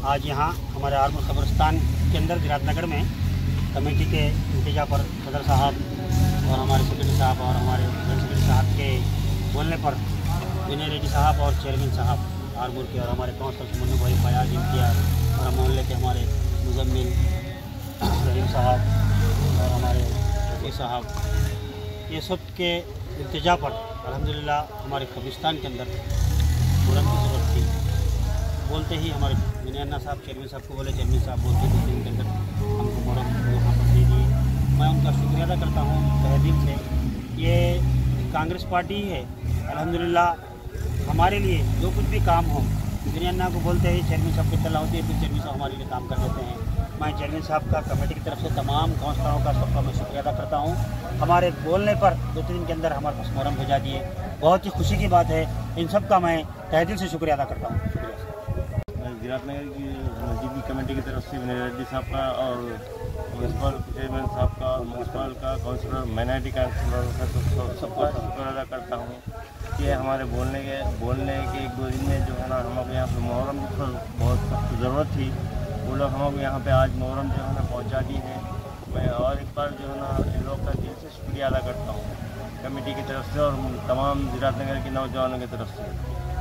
आज यहाँ हमारे आरमूर कब्रिस्तान के अंदर विराटनगर में कमेटी के इंतजा पर सदर साहब और हमारे सेक्रेटरी साहब और हमारे जनरल सेक्रेटरी साहब के बोलने पर विनय रेड्डी साहब और चेयरमैन साहब आरमूर के और हमारे काउंसलर मुन्नू भाई फयाज इम्तियाज और मोहल्ले के हमारे मुजम्मिल रहीम साहब और हमारे रफ़ी साहब, ये सब के इंतजा पर अल्हम्दुलिल्लाह हमारे कब्रिस्तान के अंदर मुहर्रम की ज़रूरत थी। बोलते ही हमारे विनय साहब चेयरमैन साहब को बोले, चेयरमैन साहब बोलते ही 2 दिन के अंदर हमको मुहर्रम यहाँ पर दे दिए। मैं उनका शुक्रिया अदा करता हूँ तहे दिल से। ये कांग्रेस पार्टी ही है अल्हम्दुलिल्लाह हमारे लिए जो कुछ भी काम हो विनय को बोलते ही चेयरमैन साहब की तला होती है, फिर चेयरमैन साहब हमारे लिए काम कर देते हैं। मैं चेयरमैन साहब का कमेटी की तरफ से तमाम काउंसलरों का सबका मैं शुक्रिया अदा करता हूँ। हमारे बोलने पर 2-3 दिन के अंदर हमारे पास मुहर्रम भेजा दिए, बहुत ही खुशी की बात है। इन सब का मैं तहे दिल से शुक्रिया अदा करता हूँ। शुक्रिया। विराटनगर की मस्जिद कमेटी की तरफ से विनय रेड्डी साहब का और म्यूनसिपल चेयरमैन साहब का, म्यूनसिपल का काउंसलर, माइनॉरिटी काउंसलर का सबका शुक्र अदा करता हूँ कि हमारे बोलने के 1-2 दिन में जो है ना हमको यहाँ पर मुहर्रम की बहुत सख्त ज़रूरत थी। वो लोग हमको यहाँ पे आज मुहर्रम जो है ना पहुँचा दी है। मैं और एक बार जो है ना इन लोग का दिल से शुक्रिया अदा करता हूँ कमेटी की तरफ से और तमाम विराटनगर के नौजवानों की तरफ से।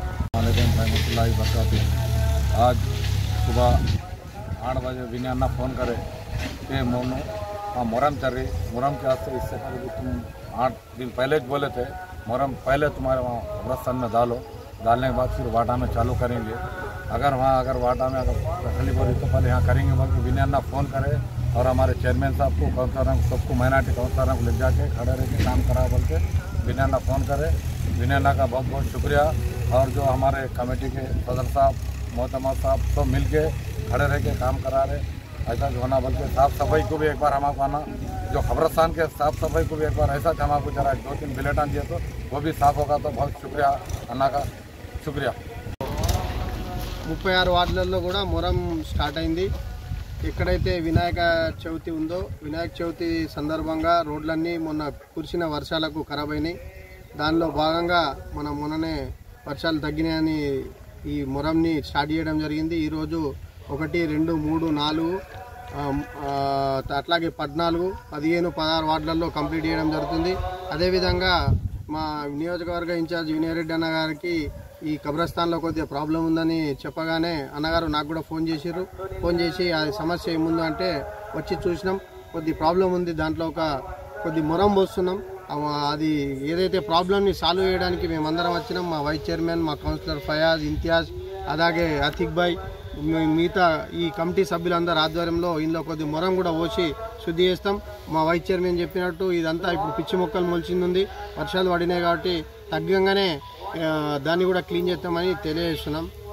आज सुबह 8 बजे विनय अन्ना फ़ोन करे कि मोनू मुहर्रम चल रही, मुहर्रम के वास्ते इससे पहले भी तुम 8 दिन पहले बोले थे मुहर्रम पहले तुम्हारे वहाँ कब्रिस्तान में डालने के बाद फिर वाटा में चालू करेंगे। अगर वाटा में तकलीफ हो रही तो पहले यहाँ करेंगे। बल्कि विनय अन्ना फ़ोन करे और हमारे चेयरमैन साहब को, काउंसलरों को, सबको माइनॉरिटी काउंसलरों को ले जाके खड़े रह के काम करा बोल के विनय अन्ना फ़ोन करे। विनय अन्ना का बहुत बहुत शुक्रिया। और जो हमारे कमेटी के सदर साहब, मोहतरमा साहब सब मिल के खड़े रह के काम करा रहे, ऐसा जो होना। बल्कि साफ़ सफाई को भी एक बार हमको आना, जो कब्रिस्तान के साफ़ सफाई को भी एक बार ऐसा हमको जरा 2-3 बिलेटान दिए तो वो भी साफ़ होगा। तो बहुत शुक्रिया अन्ना का, शुक्रिया। 36 వార్డులలో కూడా మొహరం స్టార్ట్ అయింది। ఎక్కడైతే వినాయక చవితి ఉందో వినాయక చవితి సందర్భంగా రోడ్లన్నీ మొన్న కురిసిన వర్షాలకు ఖరాబ్ అయినాయి। దానిలో భాగంగా మొన్ననే వర్షాలు తగ్గినాయని ఈ మొహరంని స్టార్ట్ చేయడం జరిగింది। ఈరోజు 1, 2, 3, 4 అట్లాగే 14, 15, 16 వార్డులలో కంప్లీట్ చేయడం జరుగుతుంది। అదేవిధంగా మా నియోజకవర్గ ఇన్ఛార్జ్ వినయ్ రెడ్డి అన్న గారికి ఈ కబ్రస్థాన్లో కొద్దిగా ప్రాబ్లం ఉందని చెప్పగానే అన్నగారు నాకు కూడా ఫోన్ చేసి అది సమస్య ఏముందో అంటే వచ్చి చూసినాం, కొద్ది ప్రాబ్లం ఉంది, దాంట్లో కొద్ది మొరం పోస్తున్నాం। అది ఏదైతే ప్రాబ్లంని సాల్వ్ చేయడానికి మేమందరం వచ్చినాం। మా వైస్ చైర్మన్, మా కౌన్సిలర్ ఫయాజ్, ఇంతియాజ్, అలాగే అతిక్ భాయ్, మిగతా ఈ కమిటీ సభ్యులందరూ ఆధ్వర్యంలో ఇందులో కొద్ది మొరం కూడా పోసి శుద్ధి చేస్తాం। మా వైస్ చైర్మన్ చెప్పినట్టు ఇదంతా ఇప్పుడు పిచ్చి మొక్కలు మొలిచింది, వర్షాలు పడినాయి కాబట్టి తగ్గంగానే దాన్ని కూడా క్లీన్ చేస్తామని తెలియజేస్తున్నాం।